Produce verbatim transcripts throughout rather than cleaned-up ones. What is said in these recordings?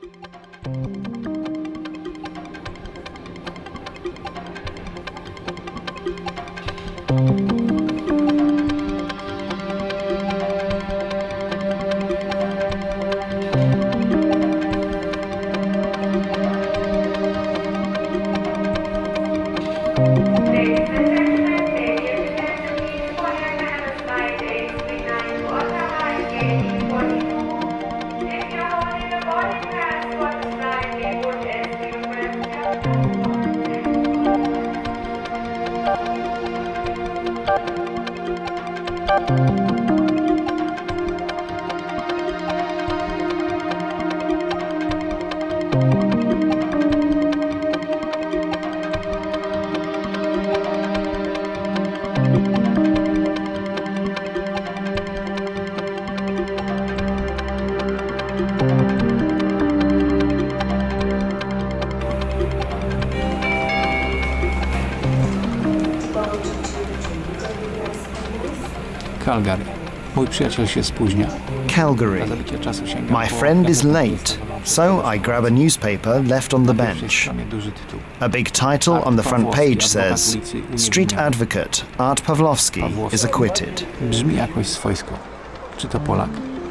Calgary. Mój przyjaciel się spóźnia. Calgary. My friend is late, so I grab a newspaper left on the bench. A big title on the front page says, Street Advocate Art Pawlowski is acquitted. Brzmi jakoś swojsko. Czy to Polak?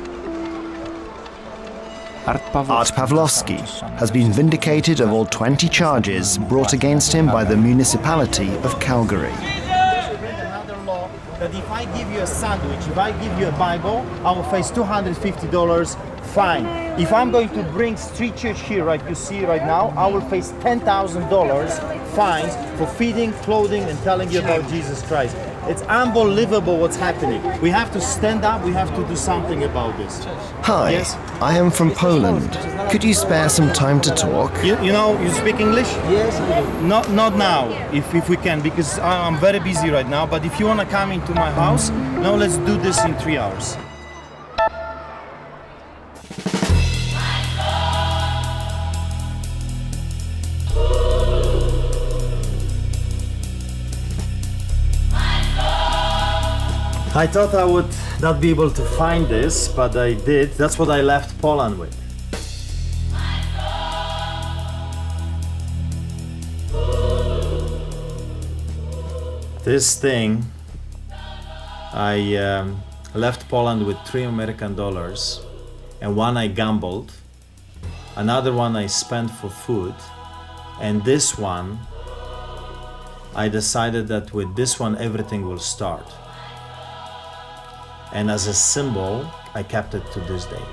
Art Pawlowski has been vindicated of all twenty charges brought against him by the municipality of Calgary. That if I give you a sandwich, if I give you a Bible, I will face two hundred fifty dollars fine. If I'm going to bring street church here, like you see right now, I will face ten thousand dollars fines for feeding, clothing, and telling you about Jesus Christ. It's unbelievable what's happening. We have to stand up, we have to do something about this. Hi, yes? I am from Poland. Could you spare some time to talk? You, you know, you speak English? Yes, I do. Not, not now, if, if we can, because I'm very busy right now, but if you want to come into my house, no, let's do this in three hours. I thought I would not be able to find this, but I did. That's what I left Poland with. This thing, I um, left Poland with three American dollars, and one I gambled, another one I spent for food, and this one, I decided that with this one everything will start. And as a symbol, I kept it to this day.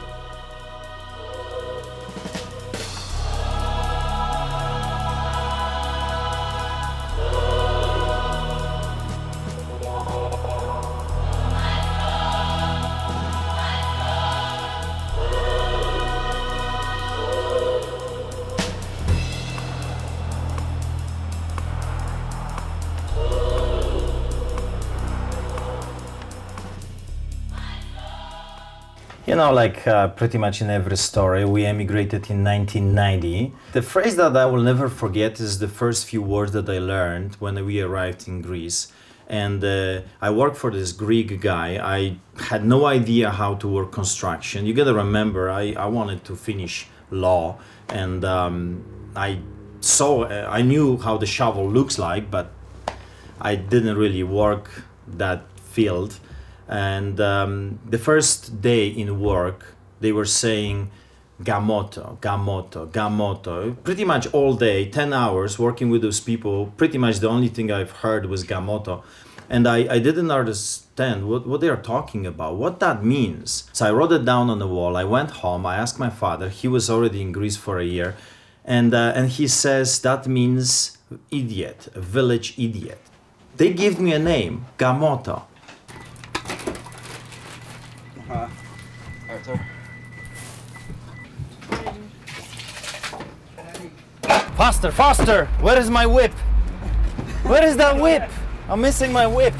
You know, like uh, pretty much in every story, we emigrated in nineteen ninety. The phrase that I will never forget is the first few words that I learned when we arrived in Greece. And uh, I worked for this Greek guy. I had no idea how to work construction. You gotta remember, I, I wanted to finish law, and um, I saw, uh, I knew how the shovel looks like, but I didn't really work that field. And um, the first day in work, they were saying gamoto, gamoto, gamoto. Pretty much all day, ten hours working with those people. Pretty much the only thing I've heard was gamoto. And I, I didn't understand what, what they are talking about, what that means. So I wrote it down on the wall. I went home, I asked my father. He was already in Greece for a year. And, uh, and he says that means idiot, a village idiot. They give me a name, gamoto. Uh, Artur. Faster, faster! Where is my whip? Where is that whip? I'm missing my whip.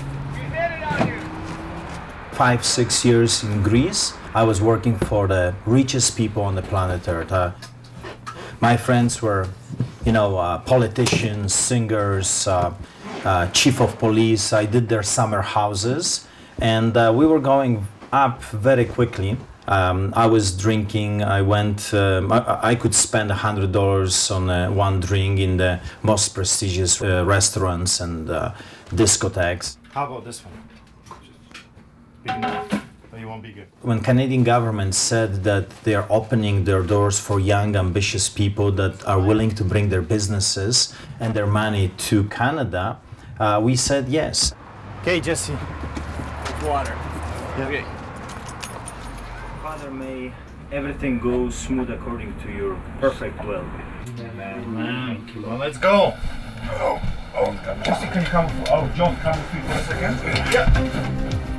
Five, six years in Greece, I was working for the richest people on the planet Earth. Uh, my friends were, you know, uh, politicians, singers, uh, uh, chief of police. I did their summer houses, and uh, we were going up very quickly. Um, I was drinking. I went. Um, I, I could spend a hundred dollars on uh, one drink in the most prestigious uh, restaurants and uh, discotheques. How about this one? Big enough, or you won't be good. When Canadian government said that they are opening their doors for young, ambitious people that are willing to bring their businesses and their money to Canada, uh, we said yes. Okay, Jesse. Water. Yeah. Okay. Father, may everything go smooth according to your perfect will. Amen. Well, let's go. Oh, oh, Jesse can come. Oh, John, come with me for a second. Yeah.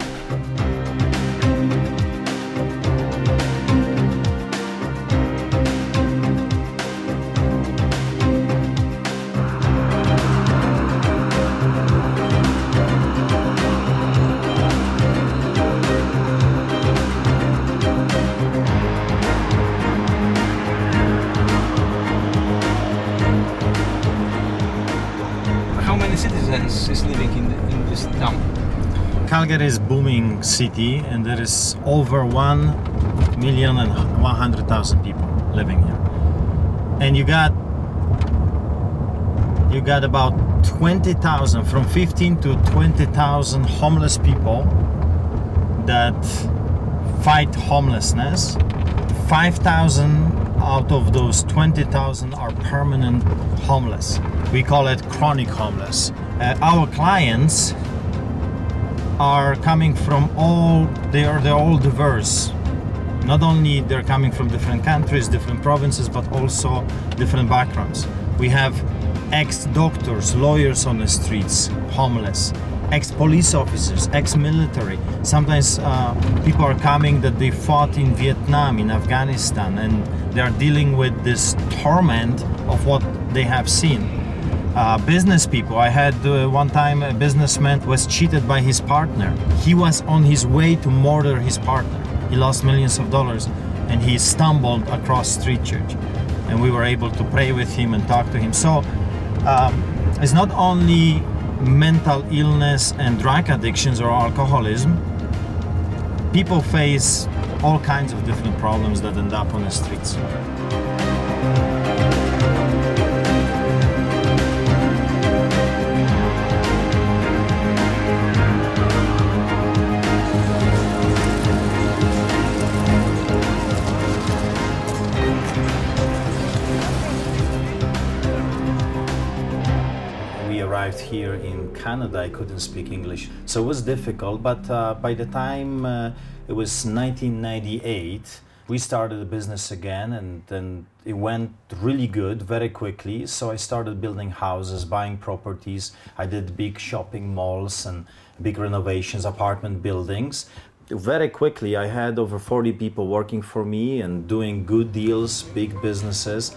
Citizens is living in, the, in this town. Calgary is a booming city, and there is over one million and one hundred thousand people living here. And you got you got about twenty thousand, from fifteen to twenty thousand homeless people that fight homelessness. five thousand out of those twenty thousand are permanent homeless. We call it chronic homeless. Uh, our clients are coming from all, they are they're all diverse. Not only they're coming from different countries, different provinces, but also different backgrounds. We have ex-doctors, lawyers on the streets, homeless, ex-police officers, ex-military. Sometimes uh, people are coming that they fought in Vietnam, in Afghanistan, and they're dealing with this torment of what they have seen. Uh, business people. I had uh, one time a businessman was cheated by his partner. He was on his way to murder his partner. He lost millions of dollars and he stumbled across street church. And we were able to pray with him and talk to him. So um, it's not only mental illness and drug addictions or alcoholism. People face all kinds of different problems that end up on the streets. Here in Canada, I couldn't speak English, so it was difficult, but uh, by the time uh, it was nineteen ninety-eight, we started a business again, and then it went really good very quickly. So I started building houses, buying properties. I did big shopping malls and big renovations, apartment buildings. Very quickly, I had over forty people working for me and doing good deals, big businesses.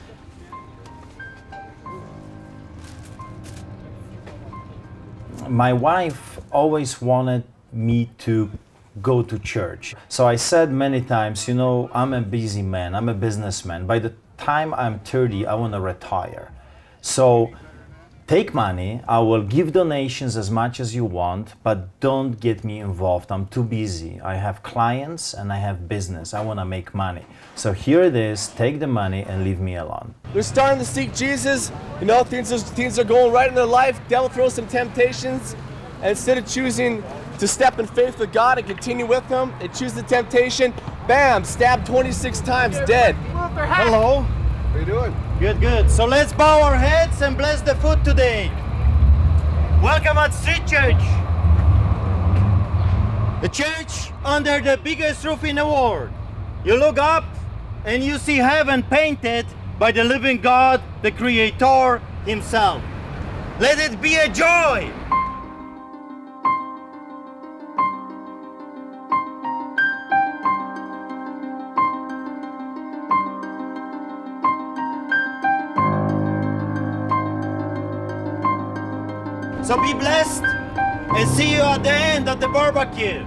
My wife always wanted me to go to church. So I said many times, you know, I'm a busy man, I'm a businessman. By the time I'm thirty, I want to retire. So take money, I will give donations as much as you want, but don't get me involved. I'm too busy. I have clients and I have business. I want to make money. So here it is, take the money and leave me alone. They're starting to seek Jesus. You know, things are, things are going right in their life. Devil throws some temptations. And instead of choosing to step in faith with God and continue with Him, they choose the temptation. Bam! Stabbed twenty-six times, dead. Hello. How are you doing? Good, good. So let's bow our heads and bless the food today. Welcome at Street Church. The church under the biggest roof in the world. You look up and you see heaven painted by the living God, the Creator Himself. Let it be a joy. So be blessed and see you at the end of the barbecue.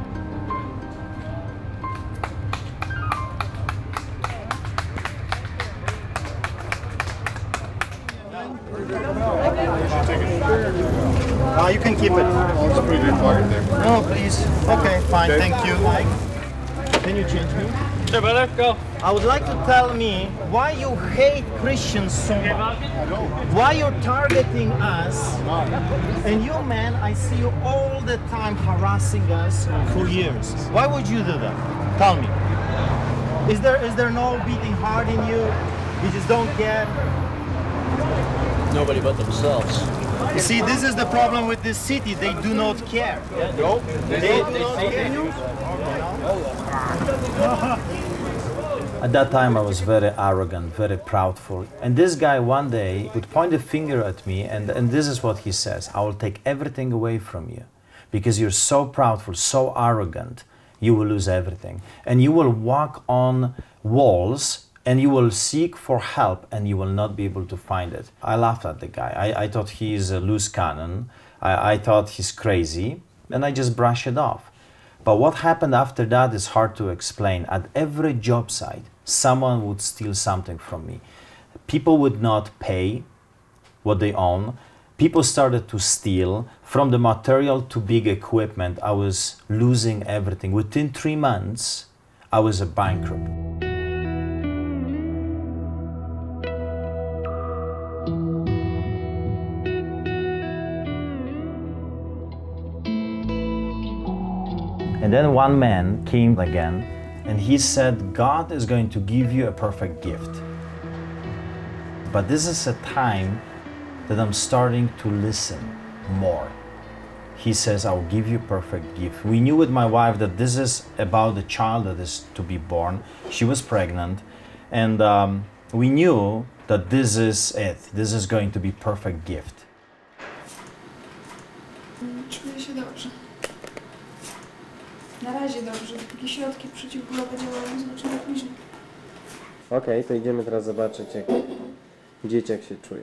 Uh, you can keep it. I'll put it in pocket there. No, please. Okay, fine. Thank you. Can you change me? Sure, brother, go. I would like to tell me why you hate Christians so much. Why you're targeting us. And you, man, I see you all the time harassing us for years. Why would you do that? Tell me. Is there is there no beating heart in you? You just don't care? Nobody but themselves. You see, this is the problem with this city. They do not care. Nope. They, they do not care. At that time I was very arrogant, very proudful. And this guy one day would point a finger at me and, and this is what he says: I will take everything away from you because you're so proudful, so arrogant, you will lose everything. And you will walk on walls and you will seek for help and you will not be able to find it. I laughed at the guy. I, I thought he's a loose cannon. I, I thought he's crazy and I just brushed it off. But what happened after that is hard to explain. At every job site, someone would steal something from me. People would not pay what they own. People started to steal. From the material to big equipment, I was losing everything. Within three months, I was a bankrupt. And then one man came again and he said, God is going to give you a perfect gift. But this is a time that I'm starting to listen more. He says, I'll give you a perfect gift. We knew with my wife that this is about the child that is to be born. She was pregnant and um, we knew that this is it. This is going to be perfect gift. Czuję się dobrze. Na razie dobrze. Takie środki przeciwbólowe działają, zobaczymy później. Okej, okay, to idziemy teraz zobaczyć, jak dzieciak się czuje.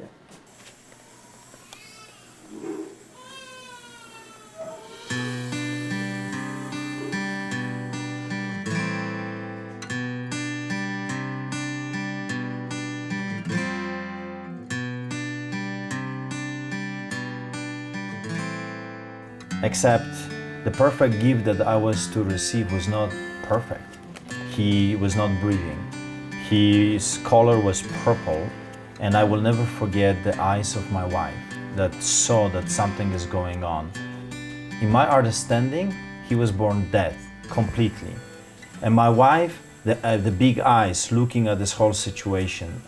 Except the perfect gift that I was to receive was not perfect. He was not breathing. His color was purple, and I will never forget the eyes of my wife that saw that something is going on. In my understanding, he was born dead completely. And my wife, the, uh, the big eyes looking at this whole situation.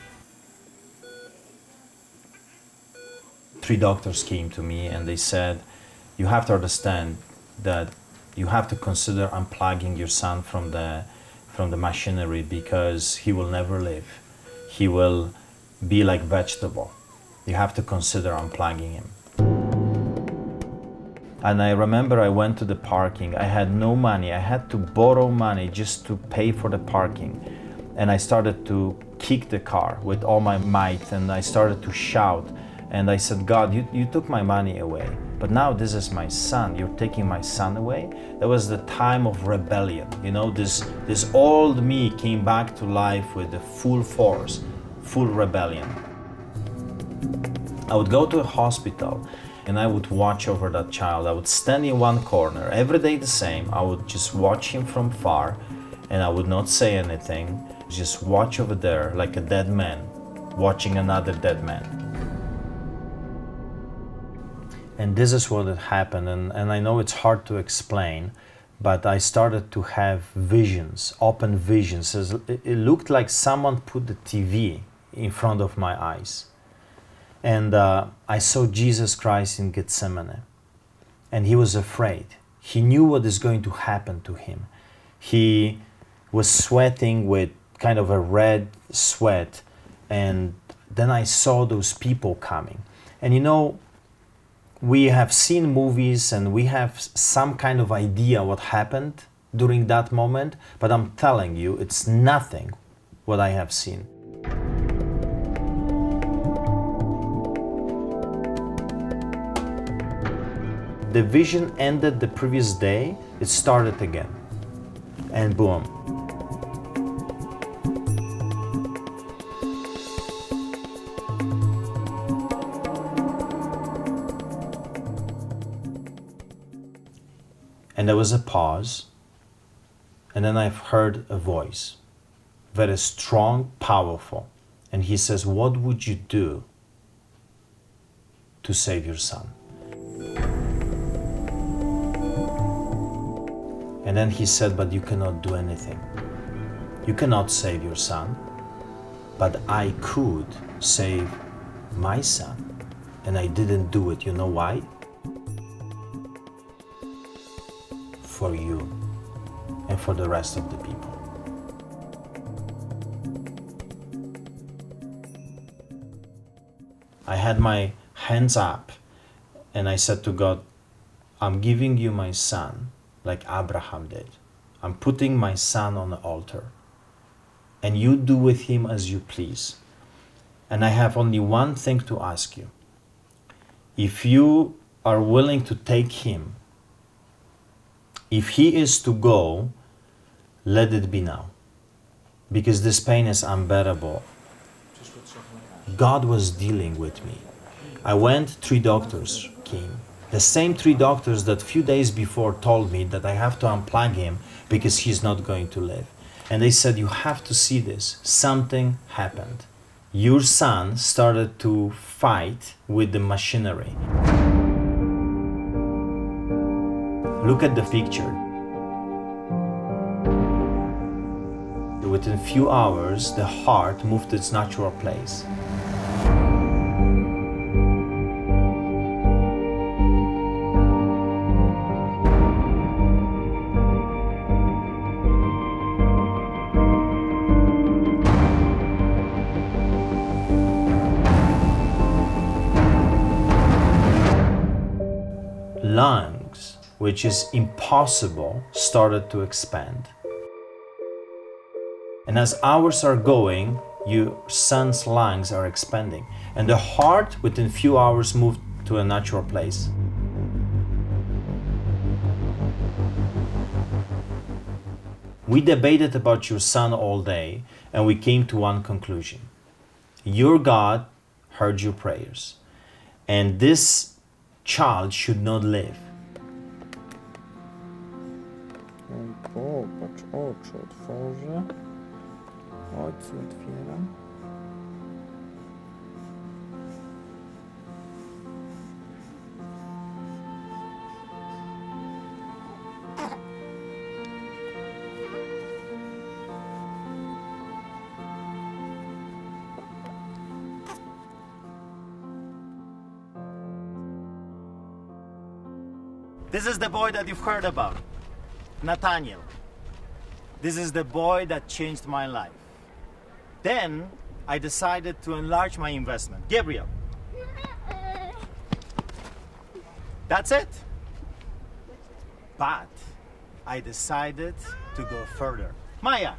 Three doctors came to me and they said, you have to understand that you have to consider unplugging your son from the, from the machinery because he will never live. He will be like vegetable. You have to consider unplugging him. And I remember I went to the parking. I had no money. I had to borrow money just to pay for the parking. And I started to kick the car with all my might and I started to shout. And I said, God, you, you took my money away. But now this is my son. You're taking my son away. That was the time of rebellion. You know, this, this old me came back to life with the full force, full rebellion. I would go to a hospital and I would watch over that child. I would stand in one corner, every day the same. I would just watch him from far and I would not say anything. Just watch over there like a dead man, watching another dead man. And this is what had happened, and, and I know it's hard to explain, but I started to have visions, open visions. It looked like someone put the T V in front of my eyes. And uh, I saw Jesus Christ in Gethsemane, and he was afraid. He knew what is going to happen to him. He was sweating with kind of a red sweat, and then I saw those people coming. And you know, we have seen movies and we have some kind of idea what happened during that moment, but I'm telling you, it's nothing what I have seen. The vision ended the previous day, it started again, and boom. And there was a pause, and then I've heard a voice. very strong, powerful. And he says, what would you do to save your son? And then he said, but you cannot do anything. You cannot save your son, but I could save my son. And I didn't do it. You know why? For you and for the rest of the people. I had my hands up and I said to God, I'm giving you my son like Abraham did. I'm putting my son on the altar and you do with him as you please. And I have only one thing to ask you. If you are willing to take him, if he is to go, let it be now. Because this pain is unbearable. God was dealing with me. I went, three doctors came. The same three doctors that few days before told me that I have to unplug him because he's not going to live. And they said, you have to see this. Something happened. Your son started to fight with the machinery. Look at the picture. Within a few hours, the heart moved to its natural place. Lungs, which is impossible, started to expand. And as hours are going, your son's lungs are expanding. And the heart, within a few hours, moved to a natural place. We debated about your son all day, and we came to one conclusion. Your God heard your prayers, and this child should not live. Popatrz, oczy otworzę. Oczy otwieram. This is the boy that you've heard about, Nathaniel. This is the boy that changed my life. Then I decided to enlarge my investment. Gabriel. That's it. But I decided to go further. Maya.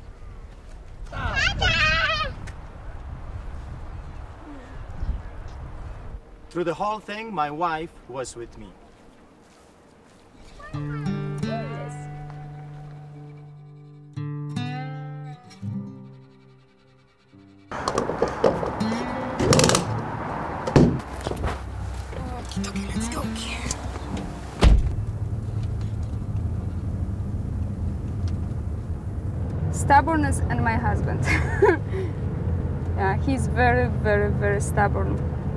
Through the whole thing, my wife was with me. Okay, let's go. Stubbornness and my husband. Yeah, he's very, very, very stubborn.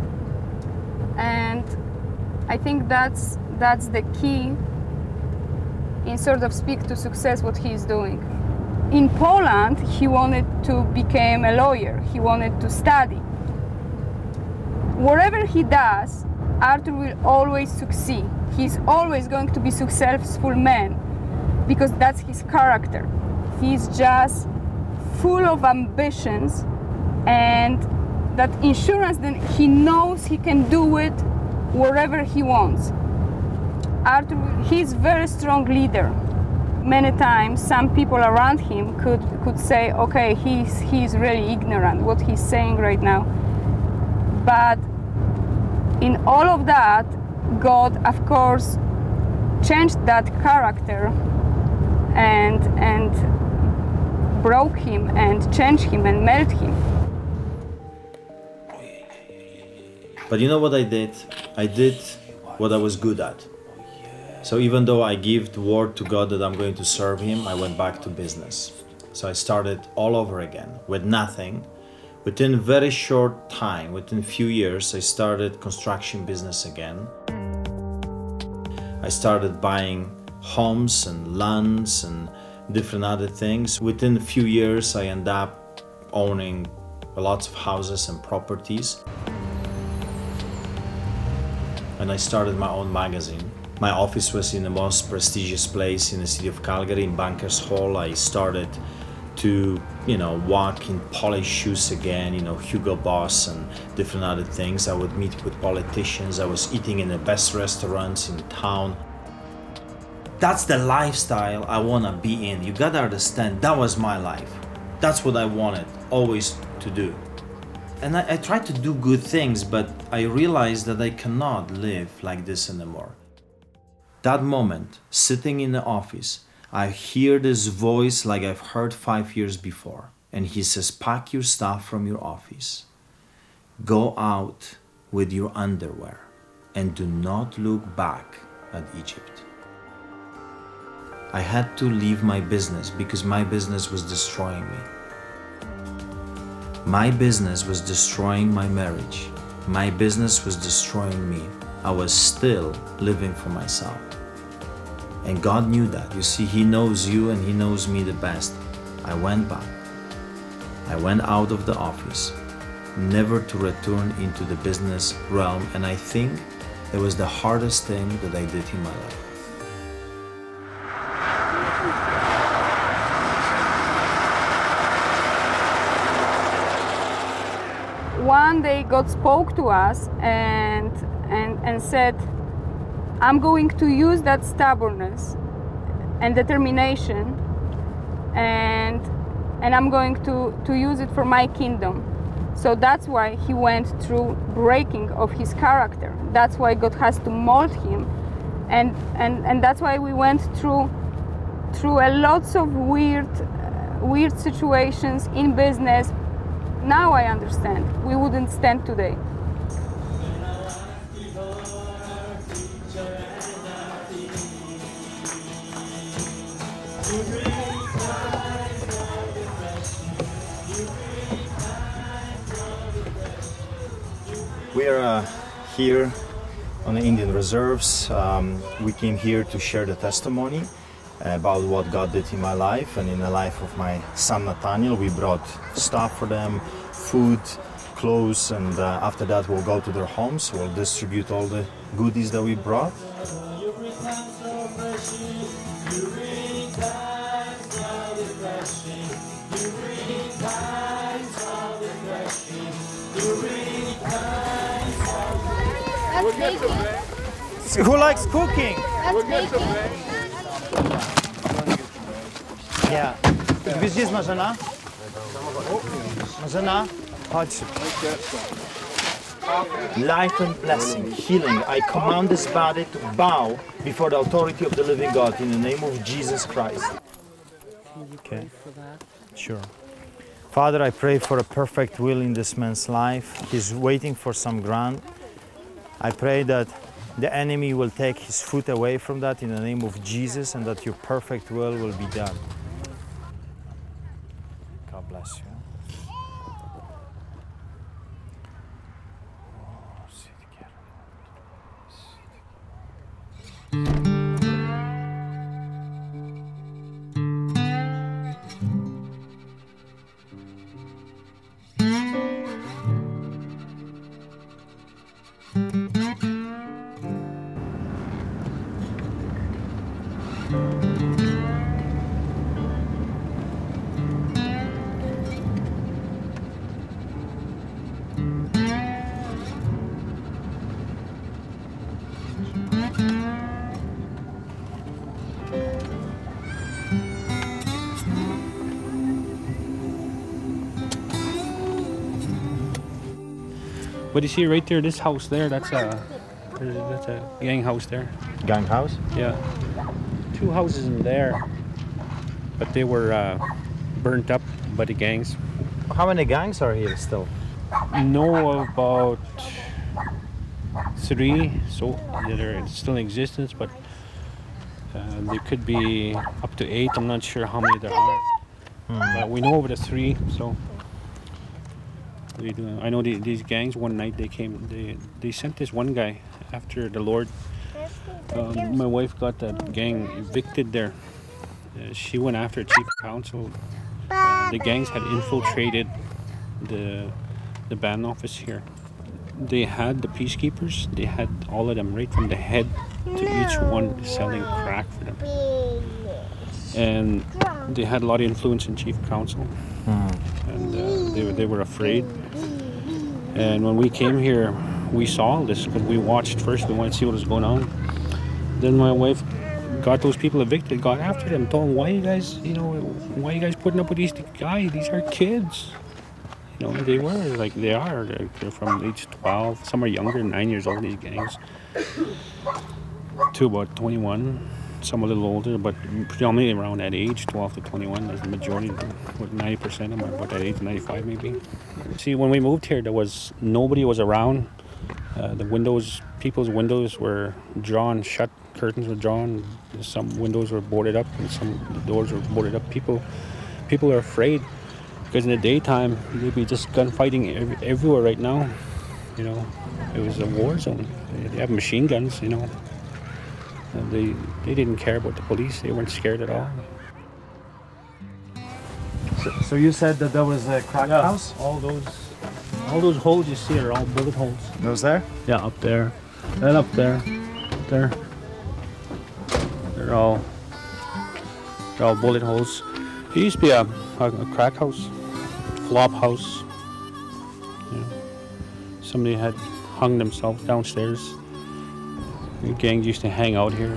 And I think that's that's the key in sort of speak to success what he is doing. In Poland, he wanted to become a lawyer. He wanted to study. Whatever he does, Artur will always succeed. He's always going to be a successful man because that's his character. He's just full of ambitions and that insurance, then he knows he can do it wherever he wants. Artur, he's a very strong leader. Many times some people around him could, could say, okay, he's, he's really ignorant what he's saying right now. But in all of that, God, of course, changed that character and, and broke him and changed him and melt him. But you know what I did? I did what I was good at. So even though I gave the word to God that I'm going to serve him, I went back to business. So I started all over again with nothing. Within a very short time, within a few years, I started construction business again. I started buying homes and lands and different other things. Within a few years, I ended up owning lots of houses and properties. And I started my own magazine. My office was in the most prestigious place in the city of Calgary, in Bankers Hall. I started to, you know, walk in polished shoes again, you know, Hugo Boss and different other things. I would meet with politicians. I was eating in the best restaurants in town. That's the lifestyle I want to be in. You gotta understand, that was my life. That's what I wanted always to do. And I, I tried to do good things, but I realized that I cannot live like this anymore. That moment, sitting in the office, I hear this voice like I've heard five years before. And he says, pack your stuff from your office. Go out with your underwear and do not look back at Egypt. I had to leave my business because my business was destroying me. My business was destroying my marriage. My business was destroying me. I was still living for myself. And God knew that. You see, He knows you and He knows me the best. I went back. I went out of the office, never to return into the business realm. And I think it was the hardest thing that I did in my life. One day God spoke to us and, and, and said, I'm going to use that stubbornness and determination and, and I'm going to, to use it for my kingdom. So that's why he went through breaking of his character. That's why God has to mold him. And, and, and that's why we went through, through a lots of weird, uh, weird situations in business. Now I understand. We wouldn't stand today. We are uh, here on the Indian reserves. Um, we came here to share the testimony about what God did in my life and in the life of my son Nathaniel. We brought stuff for them, food, clothes, and uh, after that we'll go to their homes. We'll distribute all the goodies that we brought. Who likes cooking? Yeah. Gdzie jest Marzena? Marzena? Chodź. Life and blessing, healing. I command this body to bow before the authority of the living God in the name of Jesus Christ. Okay. Sure. Father, I pray for a perfect will in this man's life. He's waiting for some grant. I pray that the enemy will take his foot away from that in the name of Jesus and that your perfect will will be done. God bless you. But you see right there, this house there, that's a, that's a gang house there. Gang house? Yeah. Two houses in there, but they were uh, burnt up by the gangs. How many gangs are here still? Know about three, so they're still in existence, but uh, there could be up to eight. I'm not sure how many there are. Hmm. But we know of the three, so they do. I know the, these gangs. One night they came. They they sent this one guy after the Lord. Um, my wife got that gang evicted there. Uh, she went after chief council. Uh, the gangs had infiltrated the the band office here. They had the peacekeepers. They had all of them, right from the head to each one, selling crack for them. And they had a lot of influence in chief council, mm. and uh, they were they were afraid. And when we came here, we saw all this because we watched first. We wanted to see what was going on. Then my wife got those people evicted, got after them, told them, why you guys, you know, why you guys putting up with these guys? These are kids. You know, they were, like they are. They're, they're from age twelve. Some are younger, nine years old, these gangs. To about twenty-one. Some a little older, but predominantly around that age, twelve to twenty-one. That's the majority of them. What, ninety percent of them are about that age, ninety-five maybe. See, when we moved here, there was, nobody was around. Uh, the windows, people's windows were drawn shut. Curtains were drawn. Some windows were boarded up, and some the doors were boarded up. People, people are afraid because in the daytime they'd be just gunfighting every, everywhere right now. You know, it was a war zone. They, they have machine guns. You know, and they they didn't care about the police. They weren't scared at all. So, so you said that there was a crack yeah, house? All those, all those holes you see are all bullet holes. Those there? Yeah, up there, and up there, up there. They're all, they're all bullet holes. It used to be a, a, a crack house, flop house. Yeah. Somebody had hung themselves downstairs. The gang used to hang out here.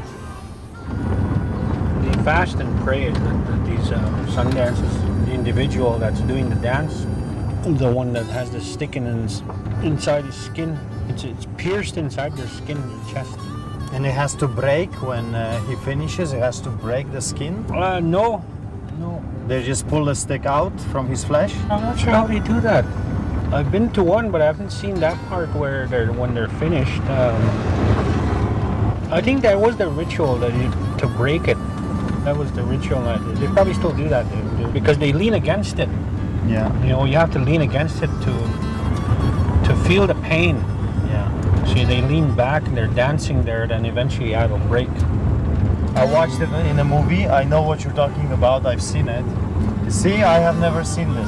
They fast and pray at, at these uh, sun dances. The individual that's doing the dance, the one that has the stick in his, inside his skin, it's, it's pierced inside their skin, their chest. And it has to break when uh, he finishes, it has to break the skin? Uh, no, no. They just pull the stick out from his flesh? I'm not sure how they do that. I've been to one, but I haven't seen that part where they're, when they're finished. Um, I think that was the ritual that you, to break it. That was the ritual. They probably still do that because they lean against it. Yeah. You know, you have to lean against it to to feel the pain. Yeah. See, they lean back and they're dancing there, then eventually yeah, it'll break. I watched it in a movie. I know what you're talking about. I've seen it. You see, I have never seen this.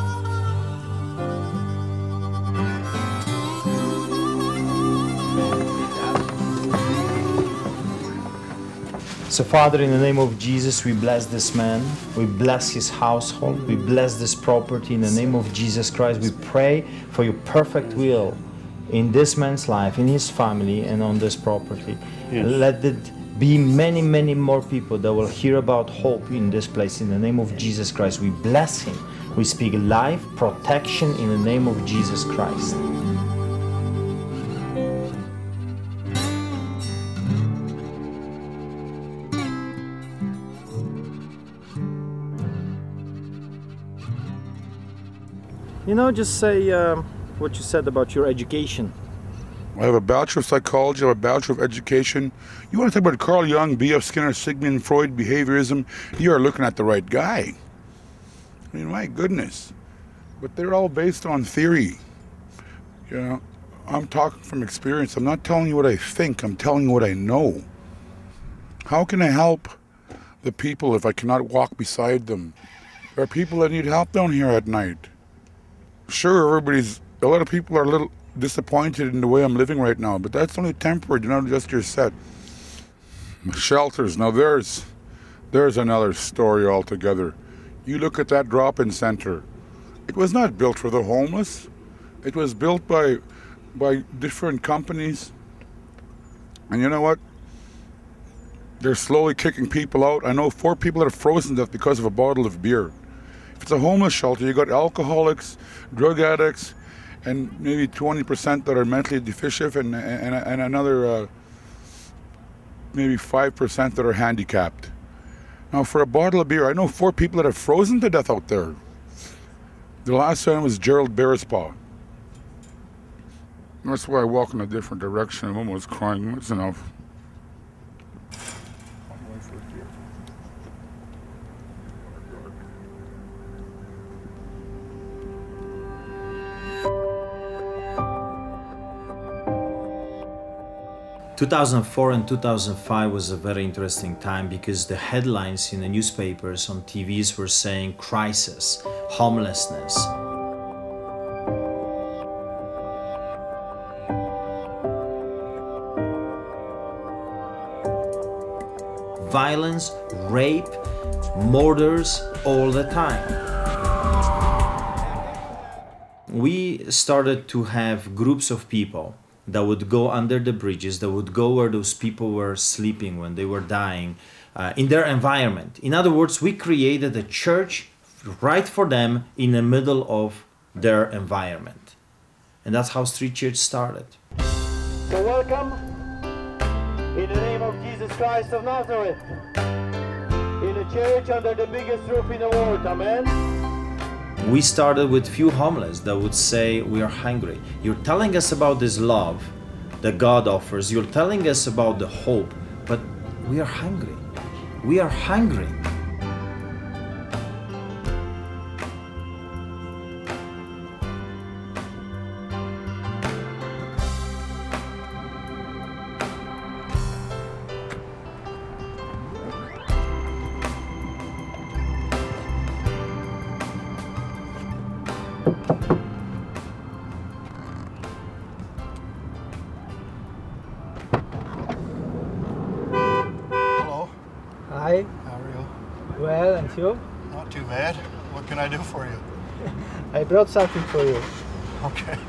So Father, in the name of Jesus, we bless this man. We bless his household. We bless this property. In the name of Jesus Christ, we pray for your perfect will in this man's life, in his family, and on this property. Yes. Let it be many, many more people that will hear about hope in this place. In the name of Jesus Christ, we bless him. We speak life, protection in the name of Jesus Christ. You know, just say um, what you said about your education. I have a Bachelor of Psychology, I have a Bachelor of Education. You want to talk about Carl Jung, B F Skinner, Sigmund Freud, behaviorism? You are looking at the right guy. I mean, my goodness. But they're all based on theory. You know, I'm talking from experience. I'm not telling you what I think, I'm telling you what I know. How can I help the people if I cannot walk beside them? There are people that need help down here at night. Sure, everybody's, a lot of people are a little disappointed in the way I'm living right now, but that's only temporary, you know, just your set. Shelters, now there's, there's another story altogether. You look at that drop-in center. It was not built for the homeless. It was built by, by different companies. And you know what? They're slowly kicking people out. I know four people that have frozen to death because of a bottle of beer. If it's a homeless shelter, you got alcoholics, drug addicts, and maybe twenty percent that are mentally deficient, and, and, and another uh, maybe five percent that are handicapped. Now, for a bottle of beer, I know four people that have frozen to death out there. The last one was Gerald Berespaw. That's why I walk in a different direction. I'm almost crying. That's enough. two thousand four and two thousand five was a very interesting time because the headlines in the newspapers, on T Vs were saying crisis, homelessness. Violence, rape, murders all the time. We started to have groups of people that would go under the bridges, that would go where those people were sleeping when they were dying, uh, in their environment. In other words, we created a church right for them in the middle of their environment. And that's how Street Church started. So welcome, in the name of Jesus Christ of Nazareth, in a church under the biggest roof in the world, amen? We started with few homeless that would say, we are hungry. You're telling us about this love that God offers. You're telling us about the hope, but we are hungry. We are hungry. Hi. How are you? Well, and you? Not too bad. What can I do for you? I brought something for you. Okay.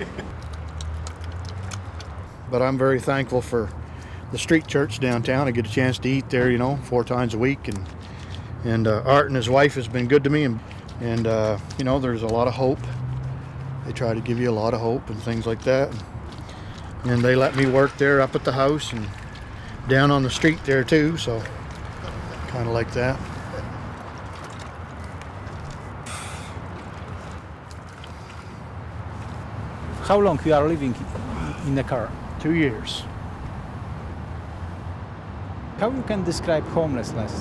But I'm very thankful for the street church downtown. I get a chance to eat there, you know, four times a week, and and uh, Art and his wife has been good to me, and and uh, you know, there's a lot of hope. They try to give you a lot of hope and things like that, and, and they let me work there up at the house and down on the street there too, so kind of like that. How long you are living in the car? Two years. How you can describe homelessness?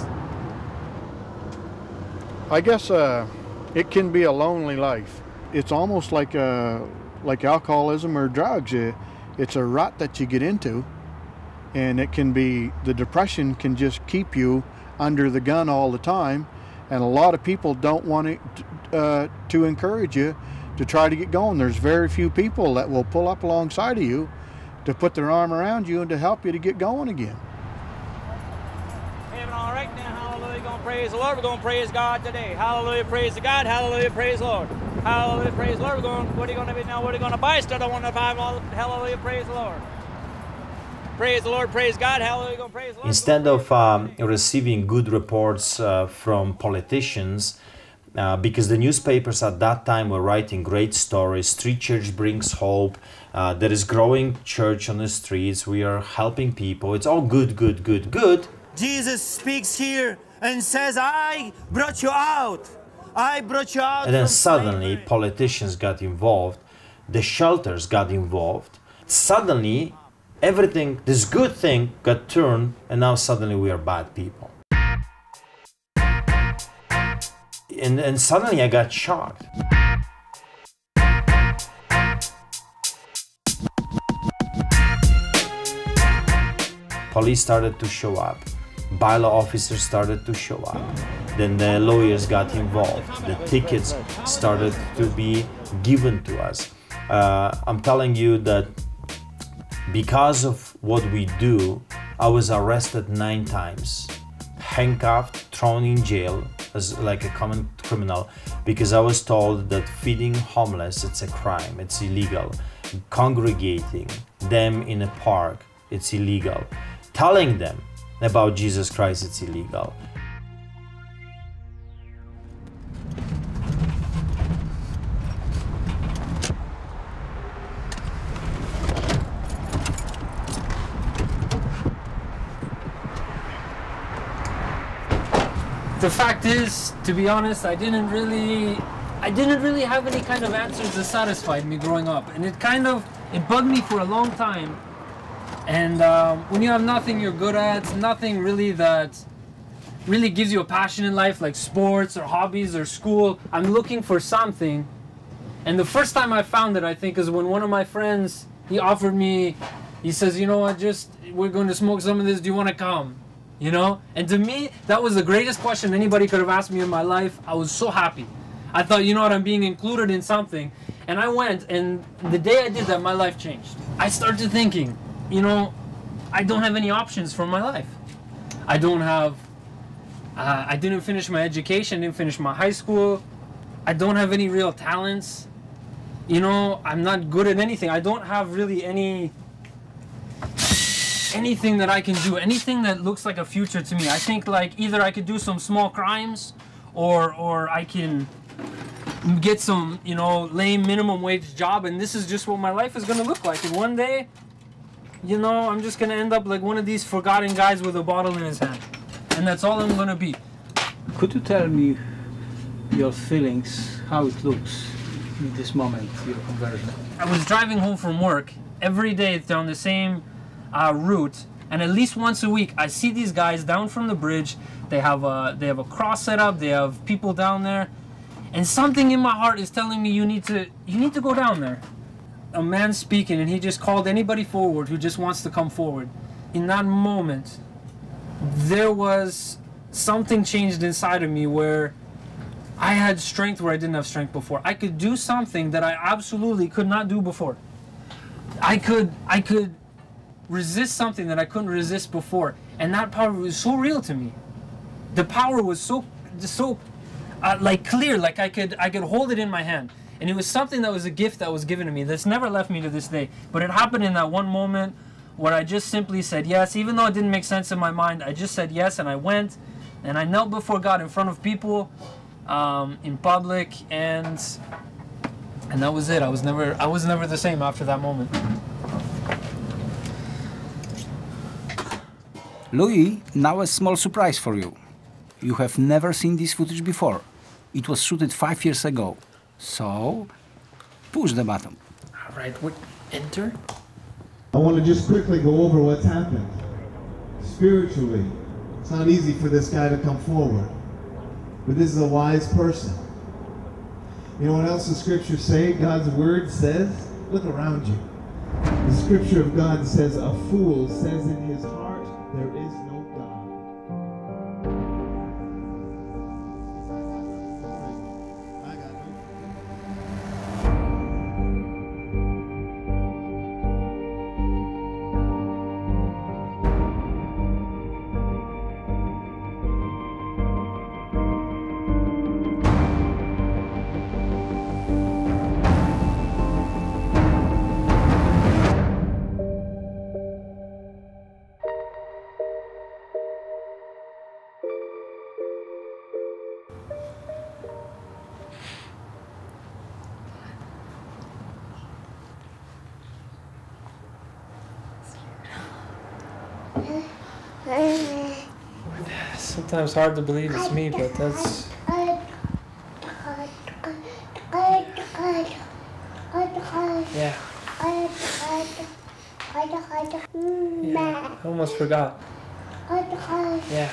I guess uh, it can be a lonely life. It's almost like uh, like alcoholism or drugs. It, it's a rut that you get into, and it can be, the depression can just keep you under the gun all the time, and a lot of people don't want it, uh, to encourage you to try to get going. There's very few people that will pull up alongside of you to put their arm around you and to help you to get going again. Having all right now, hallelujah, gonna praise the Lord. We're gonna praise God today. Hallelujah, praise the God. Hallelujah, praise the Lord. Hallelujah, praise the Lord. We're going, what are you gonna be now? What are you gonna buy? Start on one to five. Hallelujah, praise the Lord. Praise the Lord, praise God. Hallelujah, gonna praise the Lord. Instead of um, receiving good reports uh, from politicians, Uh, because the newspapers at that time were writing great stories. Street Church brings hope. Uh, there is growing church on the streets. We are helping people. It's all good, good, good, good. Jesus speaks here and says, I brought you out. I brought you out. And then from suddenly slavery. politicians got involved. The shelters got involved. Suddenly everything, this good thing got turned, and now suddenly we are bad people. And, and suddenly I got shocked. Police started to show up. Bylaw officers started to show up. Then the lawyers got involved. The tickets started to be given to us. Uh, I'm telling you that because of what we do, I was arrested nine times, handcuffed, thrown in jail as like a common criminal, because I was told that feeding homeless, it's a crime, it's illegal. Congregating them in a park, it's illegal. Telling them about Jesus Christ, it's illegal. The fact is, to be honest, I didn't really, I didn't really have any kind of answers that satisfied me growing up, and it kind of, it bugged me for a long time. And um, when you have nothing you're good at, nothing really that really gives you a passion in life, like sports or hobbies or school, I'm looking for something. And the first time I found it, I think, is when one of my friends, he offered me, he says, you know what, just we're going to smoke some of this. Do you want to come? You know? And to me, that was the greatest question anybody could have asked me in my life. I was so happy. I thought, you know what, I'm being included in something. And I went, and the day I did that, my life changed. I started thinking, you know, I don't have any options for my life. I don't have, uh, I didn't finish my education, didn't finish my high school. I don't have any real talents. You know, I'm not good at anything. I don't have really any, anything that I can do, anything that looks like a future to me. I think like either I could do some small crimes or, or I can get some, you know, lame minimum wage job, and this is just what my life is going to look like. And one day, you know, I'm just going to end up like one of these forgotten guys with a bottle in his hand. And that's all I'm going to be. Could you tell me your feelings, how it looks in this moment, your conversion? I was driving home from work every day down the same uh, route, and at least once a week I see these guys down from the bridge. They have a, they have a cross set up, they have people down there, and something in my heart is telling me you need to, you need to go down there. A man speaking, and he just called anybody forward who just wants to come forward. In that moment, there was something changed inside of me where I had strength where I didn't have strength before. I could do something that I absolutely could not do before. I could, I could resist something that I couldn't resist before, and that power was so real to me. The power was so, so, uh, like clear, like I could, I could hold it in my hand. And it was something that was a gift that was given to me that's never left me to this day. But it happened in that one moment where I just simply said yes, even though it didn't make sense in my mind. I just said yes, and I went, and I knelt before God in front of people, um, in public, and and that was it. I was never, I was never the same after that moment. Louis, now a small surprise for you. You have never seen this footage before. It was shot five years ago. So, push the button. All right, what, enter? I want to just quickly go over what's happened. Spiritually, it's not easy for this guy to come forward. But this is a wise person. You know what else the scriptures say? God's word says, look around you. The scripture of God says, a fool says in his heart, there is no God. Sometimes hard to believe it's me, but that's... Yeah. Yeah, I almost forgot. Yeah.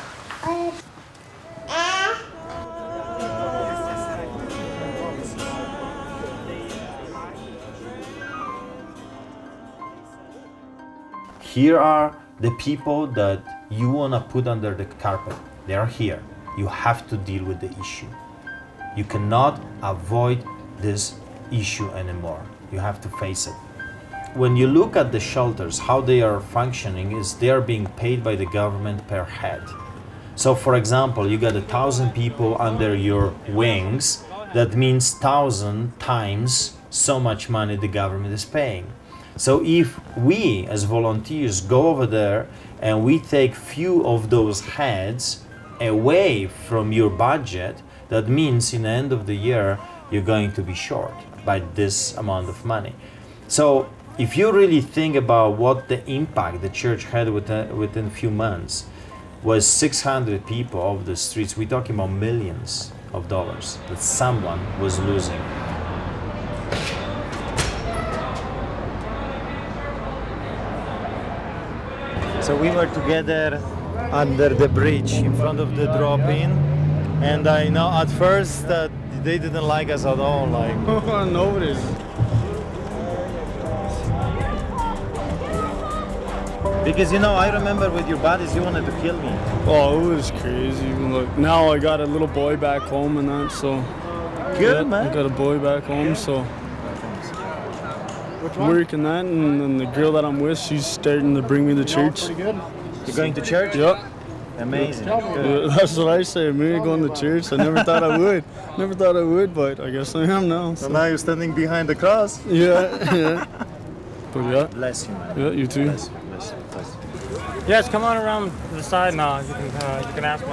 Here are the people that you want to put under the carpet. They are here. You have to deal with the issue. You cannot avoid this issue anymore. You have to face it. When you look at the shelters, how they are functioning is they are being paid by the government per head. So for example, you got a thousand people under your wings. That means thousand times so much money the government is paying. So if we as volunteers go over there and we take few of those heads away from your budget, that means in the end of the year you're going to be short by this amount of money. So if you really think about what the impact the church had within, within a few months was six hundred people off the streets, we're talking about millions of dollars that someone was losing. So we were together under the bridge in front of the drop-in, and I know at first that they didn't like us at all. Like nobody's. Because, you know, I remember with your bodies, you wanted to kill me. Oh, it was crazy. Look, now I got a little boy back home and that, so... Good, yeah, man. I got a boy back home, Good. so... Working that, and, and the girl that I'm with, she's starting to bring me to church. You're going to church? Yep. Amazing. Yeah, that's what I say. Me going to church. I never thought I would. Never thought I would, but I guess I am now. So now you're standing behind the cross. Yeah, yeah. But yeah. Bless you, man. Yeah, you too. Bless you, bless you, bless you. Yes, come on around to the side now. You can, uh, you can ask me.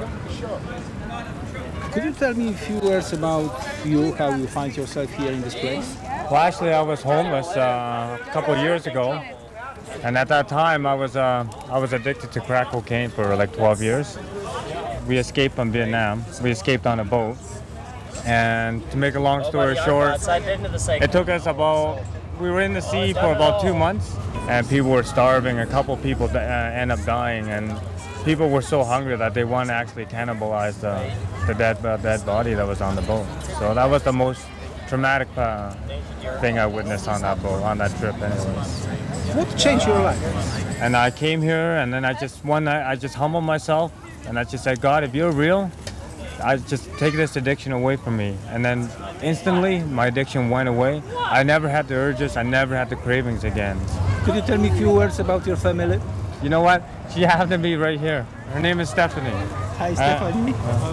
Could you tell me a few words about you, how you find yourself here in this place? Well, actually, I was homeless uh, a couple of years ago, and at that time, I was uh, I was addicted to crack cocaine for like twelve years. We escaped from Vietnam. We escaped on a boat, and to make a long story short, it took us about. We were in the sea for about two months, and people were starving. A couple people uh, end up dying, and people were so hungry that they wanted to actually cannibalize the the dead uh, dead body that was on the boat. So that was the most traumatic uh, thing I witnessed on that boat, on that trip anyways. What changed your life? And I came here, and then I just, one night, I just humbled myself, and I just said, God, if you're real, I just take this addiction away from me. And then instantly, my addiction went away. I never had the urges, I never had the cravings again. Could you tell me a few words about your family? You know what? She happened to be right here. Her name is Stephanie. Hi, Stephanie.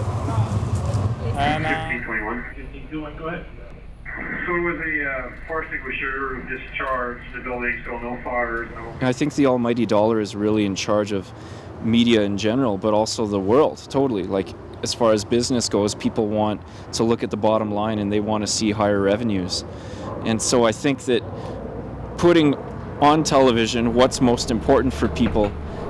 Uh, and, uh, fifteen twenty-one. fifteen twenty-one, go ahead. So with the uh, fire extinguisher discharged, the building, still no fires, no... I think the almighty dollar is really in charge of media in general, but also the world, totally. Like, as far as business goes, people want to look at the bottom line and they want to see higher revenues. And so I think that putting on television what's most important for people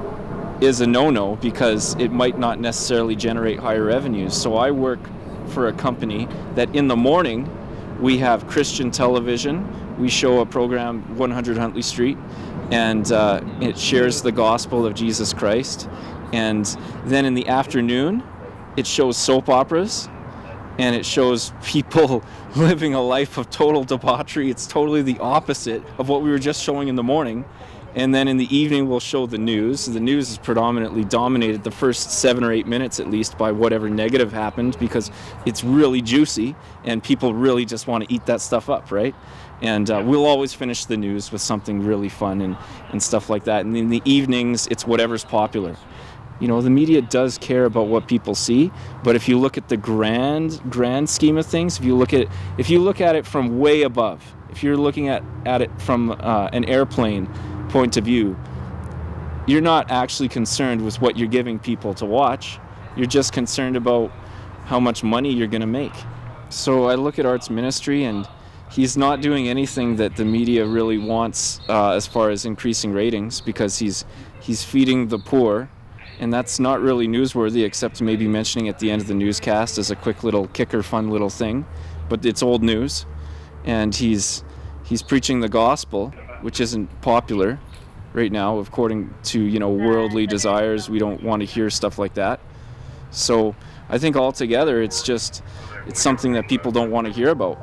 is a no-no, because it might not necessarily generate higher revenues. So I work for a company that in the morning we have Christian television. We show a program, one hundred Huntley Street, and uh, it shares the gospel of Jesus Christ. And then in the afternoon, it shows soap operas, and it shows people living a life of total debauchery. It's totally the opposite of what we were just showing in the morning. And then in the evening, we'll show the news. The news is predominantly dominated the first seven or eight minutes at least by whatever negative happened, because it's really juicy and people really just want to eat that stuff up, right? And uh, we'll always finish the news with something really fun and, and stuff like that. And in the evenings, it's whatever's popular. You know, the media does care about what people see, but if you look at the grand, grand scheme of things, if you look at, if you look at it from way above, if you're looking at, at it from uh, an airplane point of view, you're not actually concerned with what you're giving people to watch. You're just concerned about how much money you're going to make. So I look at Art's ministry, and he's not doing anything that the media really wants uh, as far as increasing ratings, because he's he's feeding the poor, and that's not really newsworthy, except maybe mentioning at the end of the newscast as a quick little kicker, fun little thing. But it's old news, and he's he's preaching the gospel, which isn't popular right now, according to, you know, worldly desires. We don't want to hear stuff like that. So I think altogether it's just, it's something that people don't want to hear about.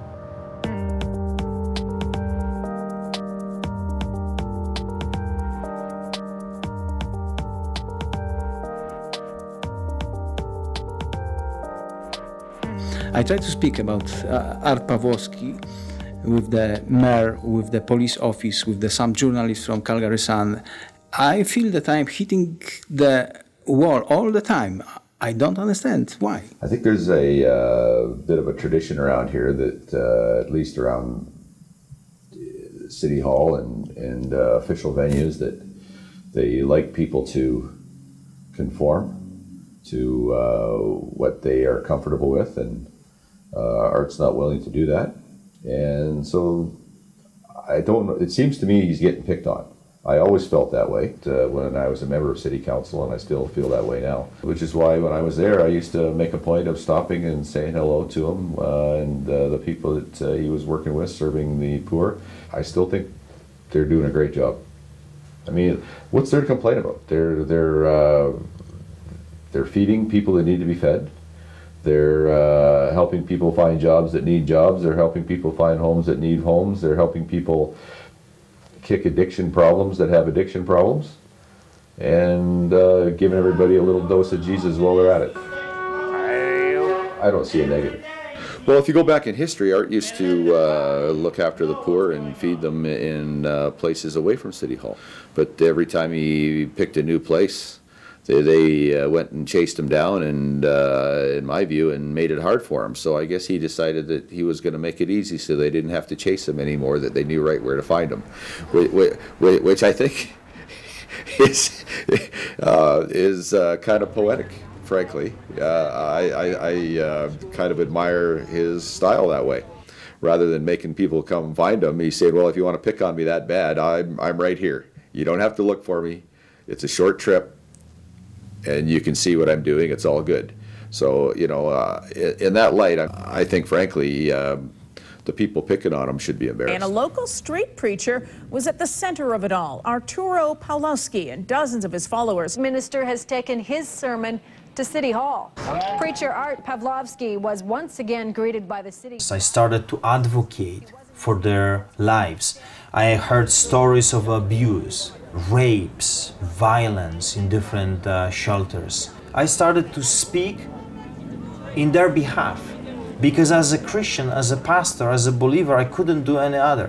I tried to speak about uh, Artur Pawlowski with the mayor, with the police office, with the some journalists from Calgary Sun. I feel that I'm hitting the wall all the time. I don't understand why. I think there's a uh, bit of a tradition around here that, uh, at least around City Hall and, and uh, official venues, that they like people to conform to uh, what they are comfortable with, and uh, Art's not willing to do that. And so I don't know, it seems to me he's getting picked on. I always felt that way uh, when I was a member of City Council, and I still feel that way now. Which is why when I was there, I used to make a point of stopping and saying hello to him uh, and uh, the people that uh, he was working with, serving the poor. I still think they're doing a great job. I mean, what's there to complain about? They're they're uh, they're feeding people that need to be fed. They're uh, helping people find jobs that need jobs. They're helping people find homes that need homes. They're helping people kick addiction problems that have addiction problems, and uh, giving everybody a little dose of Jesus while they're at it. I don't see a negative. Well, if you go back in history, Art used to uh, look after the poor and feed them in uh, places away from City Hall. But every time he picked a new place, they, they uh, went and chased him down, and uh, in my view, and made it hard for him. So I guess he decided that he was going to make it easy so they didn't have to chase him anymore, that they knew right where to find him, which, which I think is, uh, is uh, kind of poetic. Frankly, uh, I, I, I uh, kind of admire his style that way. Rather than making people come find him, he said, well, if you want to pick on me that bad, I'm, I'm right here. You don't have to look for me. It's a short trip, and you can see what I'm doing. It's all good. So, you know, uh, in, in that light, I, I think, frankly, uh, the people picking on him should be embarrassed. And a local street preacher was at the center of it all. Artur Pawlowski and dozens of his followers. Minister has taken his sermon to City Hall. Preacher Artur Pawlowski was once again greeted by the city. I started to advocate for their lives. I heard stories of abuse, rapes, violence in different uh, shelters. I started to speak in their behalf because as a Christian, as a pastor, as a believer, I couldn't do any other.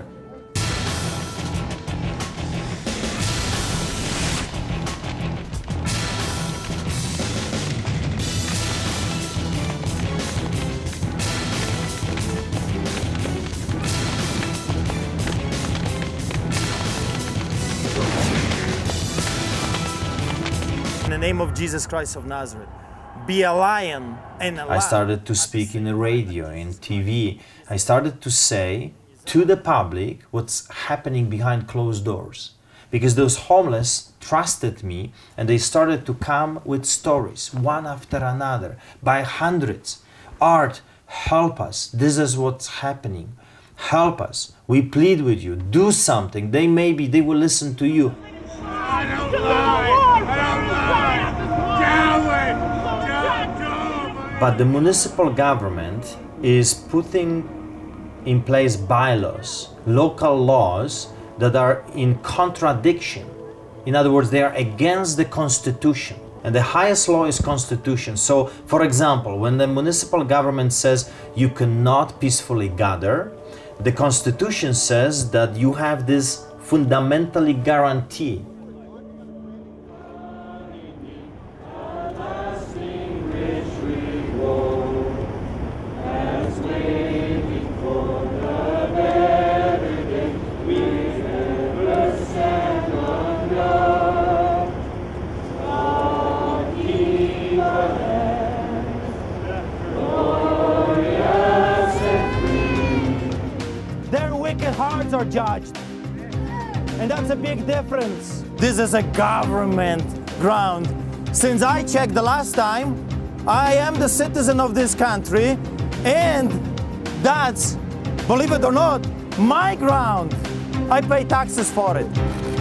In the name of Jesus Christ of Nazareth, be a lion and a lamb. I started to speak in the radio, in T V. I started to say to the public what's happening behind closed doors. Because those homeless trusted me and they started to come with stories, one after another, by hundreds. Art, help us. This is what's happening. Help us. We plead with you. Do something. They maybe they will listen to you. I don't lie. I don't lie. Yahweh. But the municipal government is putting in place bylaws, local laws that are in contradiction. In other words, they are against the Constitution. And the highest law is Constitution. So, for example, when the municipal government says you cannot peacefully gather, the Constitution says that you have this fundamentally guarantee. Their wicked hearts are judged. And that's a big difference. This is a government ground. Since I checked the last time, I am the citizen of this country, and that's, believe it or not, my ground. I pay taxes for it.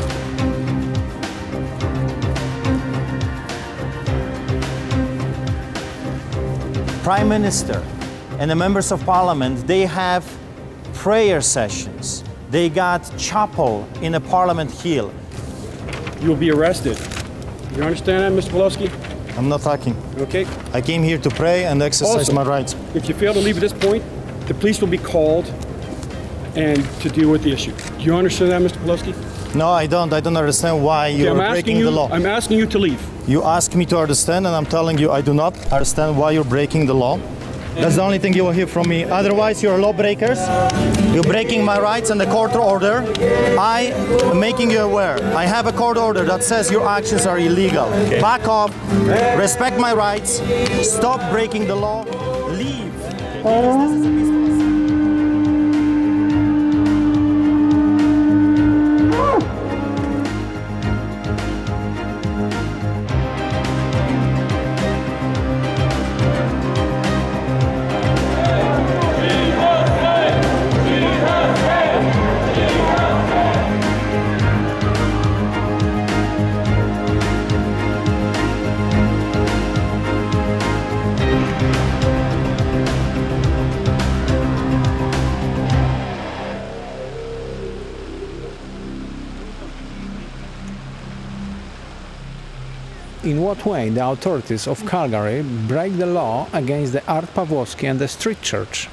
Prime Minister and the members of Parliament, they have prayer sessions. They got chapel in a Parliament Hill. You will be arrested. You understand that, Mister Pawlowski? I'm not talking. Okay. I came here to pray and exercise Also, my rights. If you fail to leave at this point, the police will be called and to deal with the issue. Do you understand that, Mister Pawlowski? No, I don't. I don't understand why Okay, you I'm are asking breaking you, the law. I'm asking you to leave. You ask me to understand, and I'm telling you I do not understand why you're breaking the law. That's the only thing you will hear from me. Otherwise, you're lawbreakers. You're breaking my rights and the court order. I am making you aware. I have a court order that says your actions are illegal. Okay. Back off. Respect my rights. Stop breaking the law. Leave. in what way the authorities of Calgary break the law against the Artur Pawlowski and the street church?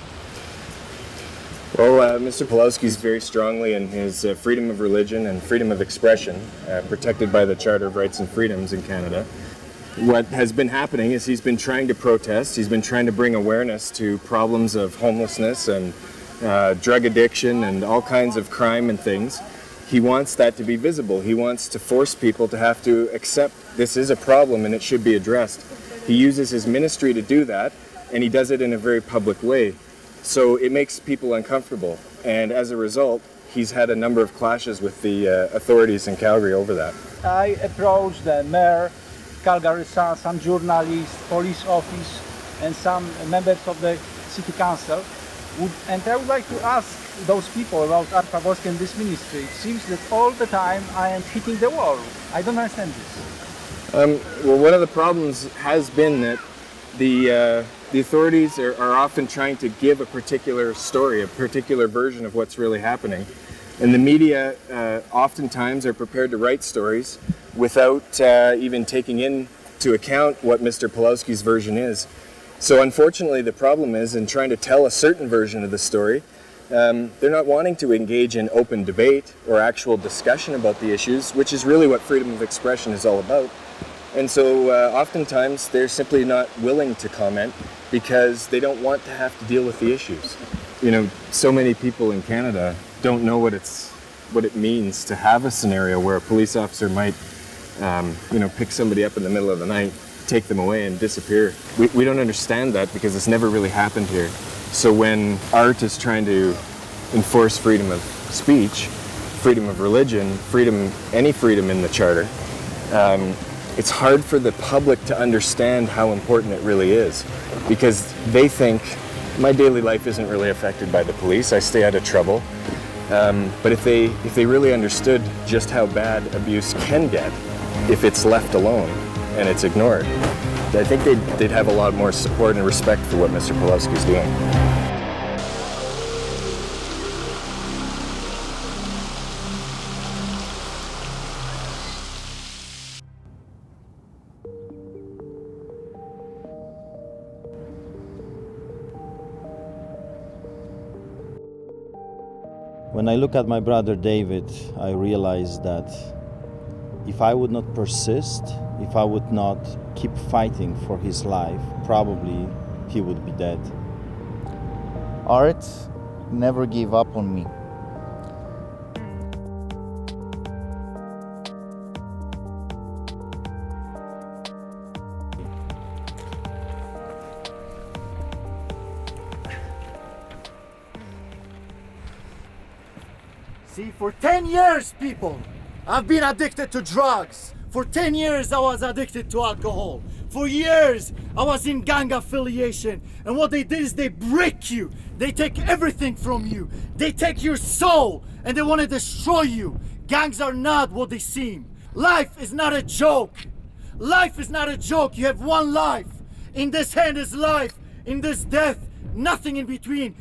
Well, uh, Mister Pawlowski is very strongly in his uh, freedom of religion and freedom of expression, uh, protected by the Charter of Rights and Freedoms in Canada. What has been happening is he's been trying to protest, he's been trying to bring awareness to problems of homelessness and uh, drug addiction and all kinds of crime and things. He wants that to be visible. He wants to force people to have to accept this is a problem and it should be addressed. He uses his ministry to do that, and he does it in a very public way. So it makes people uncomfortable, and as a result, he's had a number of clashes with the uh, authorities in Calgary over that. I approached the mayor, Calgary Sun, some journalists, police office, and some members of the city council. Would, and I would like to ask those people about Artur Pawlowski and this ministry. It seems that all the time I am hitting the wall. I don't understand this. Um, well, one of the problems has been that the, uh, the authorities are, are often trying to give a particular story, a particular version of what's really happening. And the media uh, oftentimes are prepared to write stories without uh, even taking into account what Mister Pawlowski's version is. So unfortunately, the problem is in trying to tell a certain version of the story, um, they're not wanting to engage in open debate or actual discussion about the issues, which is really what freedom of expression is all about. And so uh, oftentimes they're simply not willing to comment because they don't want to have to deal with the issues. You know, so many people in Canada don't know what it's what it means to have a scenario where a police officer might um, you know, pick somebody up in the middle of the night, take them away and disappear. We, we don't understand that because it's never really happened here. So when art is trying to enforce freedom of speech, freedom of religion, freedom, any freedom in the Charter, um, it's hard for the public to understand how important it really is, because they think my daily life isn't really affected by the police, I stay out of trouble. Um, but if they, if they really understood just how bad abuse can get if it's left alone and it's ignored, I think they'd, they'd have a lot more support and respect for what Mister Pawlowski is doing. When I look at my brother David, I realize that if I would not persist, if I would not keep fighting for his life, probably he would be dead. Art never gave up on me. See, for ten years, people, I've been addicted to drugs. For ten years, I was addicted to alcohol. For years, I was in gang affiliation. And what they did is they break you. They take everything from you. They take your soul and they want to destroy you. Gangs are not what they seem. Life is not a joke. Life is not a joke. You have one life. In this hand is life. In this death, nothing in between.